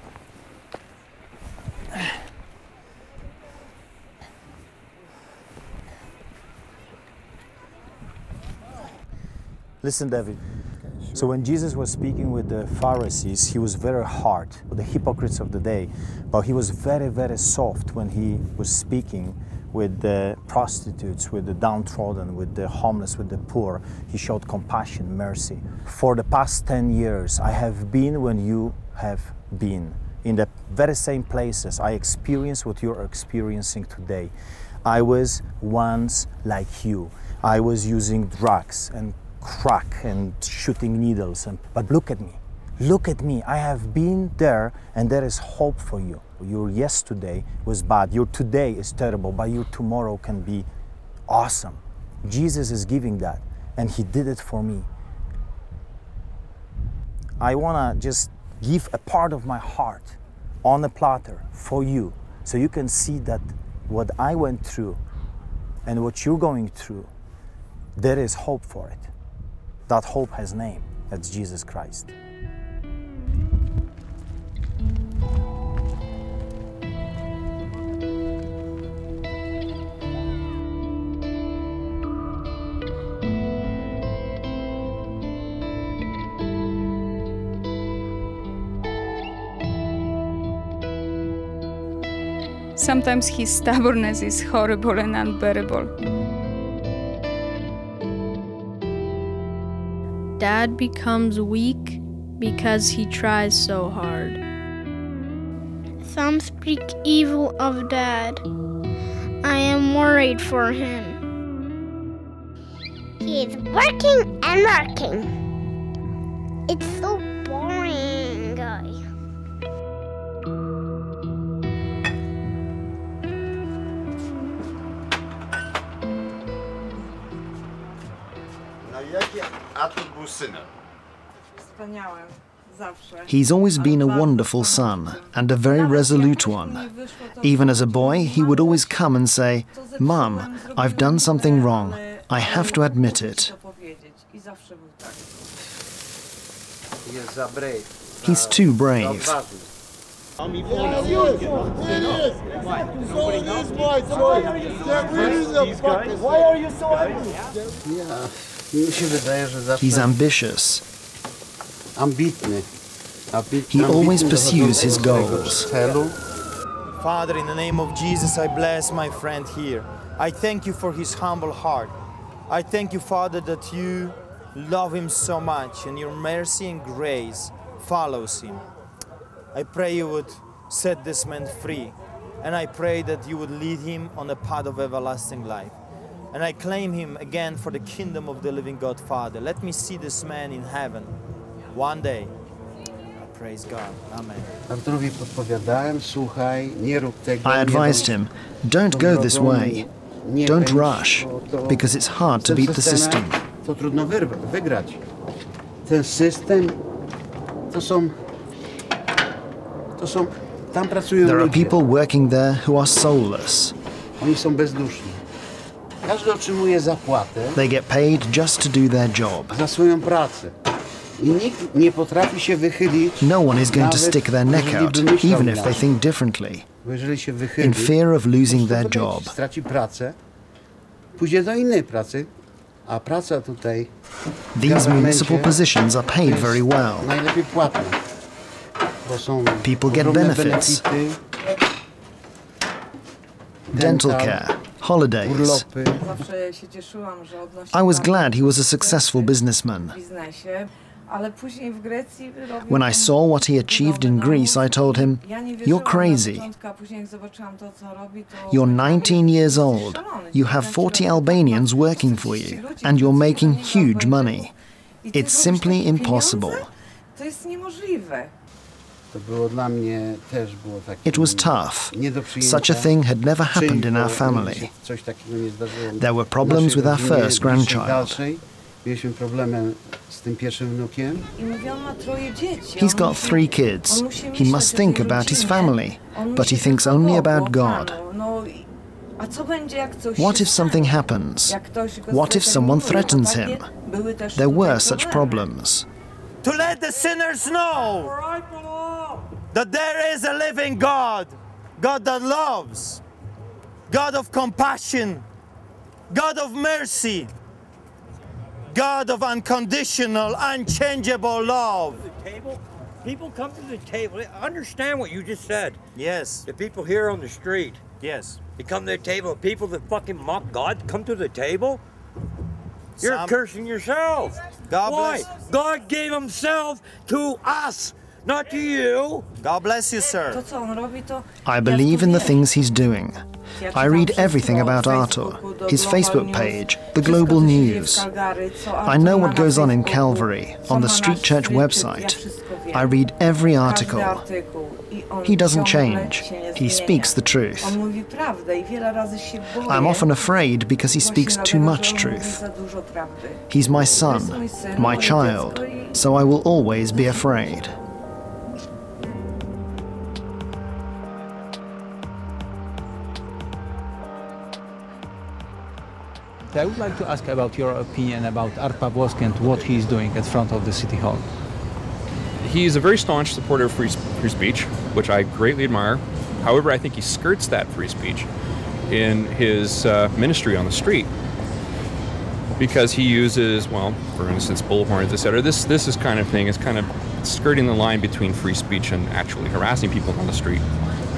Listen, David. So when Jesus was speaking with the Pharisees, he was very hard, the hypocrites of the day, but he was very, very soft when he was speaking with the prostitutes, with the downtrodden, with the homeless, with the poor. He showed compassion, mercy. For the past ten years, I have been when you have been. In the very same places, I experienced what you're experiencing today. I was once like you. I was using drugs and crack and shooting needles, and but look at me, look at me. I have been there, and there is hope for you. Your yesterday was bad, your today is terrible, but your tomorrow can be awesome. Jesus is giving that, and he did it for me. I want to just give a part of my heart on a platter for you, so you can see that what I went through and what you're going through, there is hope for it. That hope has a name. That's Jesus Christ. Sometimes his stubbornness is horrible and unbearable. Dad becomes weak because he tries so hard. Some speak evil of Dad. I am worried for him. He is working and working. It's so boring, guy. He's always been a wonderful son and a very resolute one. Even as a boy, he would always come and say, "Mum, I've done something wrong. I have to admit it." He's too brave. Why are you so angry? He's ambitious. He always pursues his goals. Father, in the name of Jesus, I bless my friend here. I thank you for his humble heart. I thank you, Father, that you love him so much and your mercy and grace follows him. I pray you would set this man free, and I pray that you would lead him on the path of everlasting life. And I claim him again for the kingdom of the living God, Father. Let me see this man in heaven one day. I praise God. Amen. I advised him, don't go this way. Don't rush, because it's hard to beat the system. There are people working there who are soulless. They get paid just to do their job. No one is going to stick their neck out, even if they think differently, in fear of losing their job. These municipal positions are paid very well. People get benefits, dental care, holidays. I was glad he was a successful businessman. When I saw what he achieved in Greece, I told him, "You're crazy. You're nineteen years old, you have forty Albanians working for you, and you're making huge money. It's simply impossible." It was tough. Such a thing had never happened in our family. There were problems with our first grandchild. He's got three kids. He must think about his family, but he thinks only about God. What if something happens? What if someone threatens him? There were such problems. To let the sinners know that there is a living God, God that loves, God of compassion, God of mercy, God of unconditional, unchangeable love. People come to the table. Understand what you just said. Yes. The people here on the street. Yes. They come to the table. People that fucking mock God come to the table. You're Some... cursing yourself. God Why? bless. God gave himself to us, not to you. God bless you, sir. I believe in the things he's doing. I read everything about Artur, his Facebook page, the global news. I know what goes on in Calgary, on the Street Church website. I read every article. He doesn't change. He speaks the truth. I'm often afraid because he speaks too much truth. He's my son, my child, so I will always be afraid. I would like to ask about your opinion about Artur Pawlowski and what he's doing at front of the City Hall. He's a very staunch supporter of free, free speech, which I greatly admire. However, I think he skirts that free speech in his uh, ministry on the street, because he uses, well, for instance, bullhorns, et cetera. This, this is kind of thing is kind of skirting the line between free speech and actually harassing people on the street. And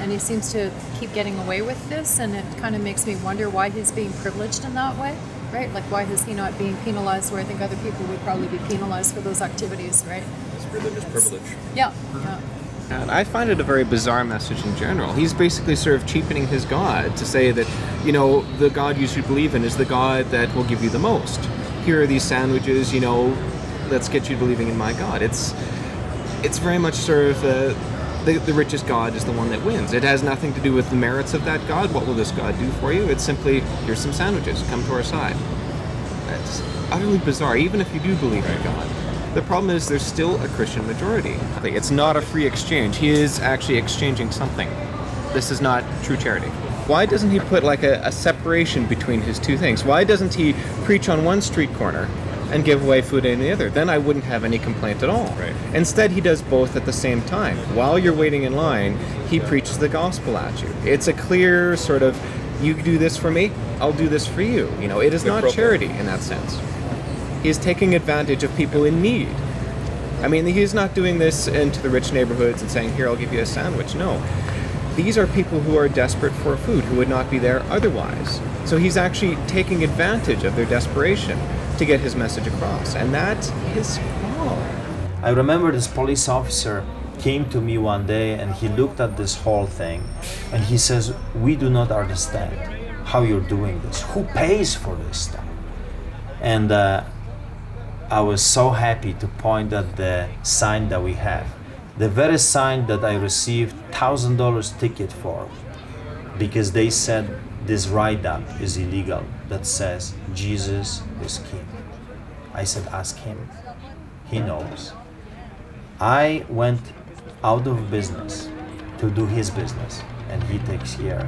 and he seems to keep getting away with this, and it kind of makes me wonder why he's being privileged in that way, right? Like, why is he not being penalized where I think other people would probably be penalized for those activities, right? It's religious privilege. Yeah, yeah. And I find it a very bizarre message in general. He's basically sort of cheapening his God to say that, you know, the God you should believe in is the God that will give you the most. Here are these sandwiches, you know, let's get you believing in my God. It's it's very much sort of uh, the, the richest God is the one that wins. It has nothing to do with the merits of that God. What will this God do for you? It's simply, here's some sandwiches, come to our side. It's utterly bizarre, even if you do believe in God. The problem is there's still a Christian majority. It's not a free exchange. He is actually exchanging something. This is not true charity. Why doesn't he put like a, a separation between his two things? Why doesn't he preach on one street corner and give away food in the other? Then I wouldn't have any complaint at all. Right. Instead, he does both at the same time. While you're waiting in line, he preaches the gospel at you. It's a clear sort of, you do this for me, I'll do this for you. You know, it is not charity in that sense. He is taking advantage of people in need. I mean, he's not doing this into the rich neighborhoods and saying, here, I'll give you a sandwich. No. These are people who are desperate for food, who would not be there otherwise. So he's actually taking advantage of their desperation to get his message across, and that's his fault. I remember this police officer came to me one day and he looked at this whole thing and he says, we do not understand how you're doing this. Who pays for this stuff? And uh, I was so happy to point at the sign that we have. The very sign that I received one thousand dollars ticket for, because they said this write-up is illegal that says Jesus is King. I said, ask him. He knows. I went out of business to do his business, and he takes care.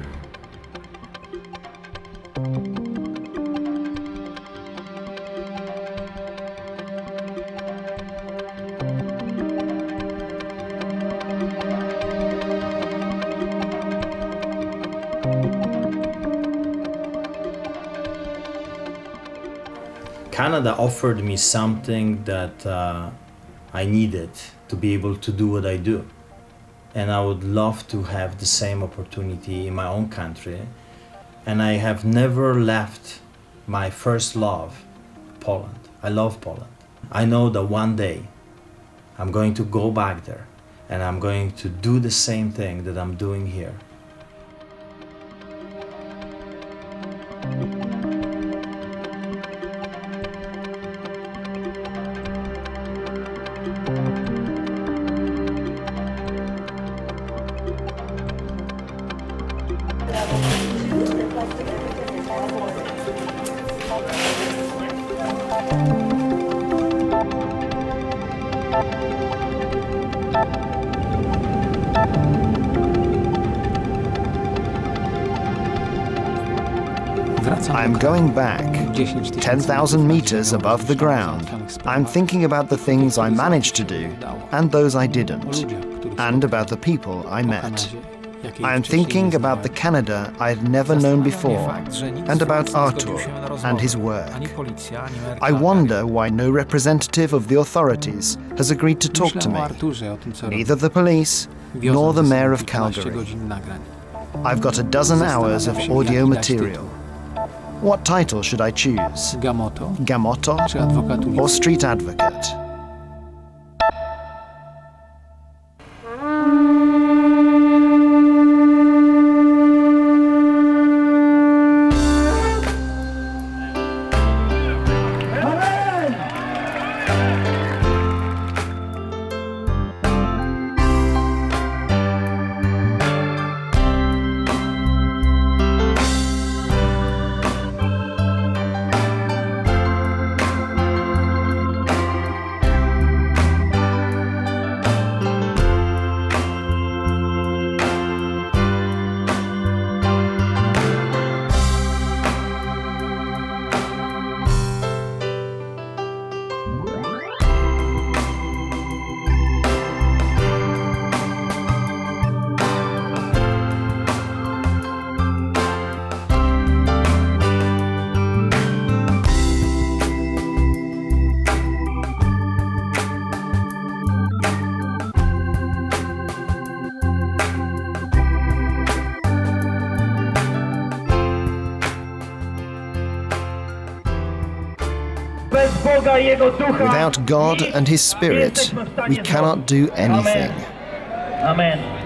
Canada offered me something that uh, I needed to be able to do what I do. And I would love to have the same opportunity in my own country. And I have never left my first love, Poland. I love Poland. I know that one day I'm going to go back there and I'm going to do the same thing that I'm doing here. I'm going back, ten thousand meters above the ground. I'm thinking about the things I managed to do and those I didn't, and about the people I met. I am thinking about the Canada I had never known before, and about Artur and his work. I wonder why no representative of the authorities has agreed to talk to me, neither the police nor the mayor of Calgary. I've got a dozen hours of audio material. What title should I choose? Gamoto or Street Advocate? Without God and His Spirit, we cannot do anything. Amen.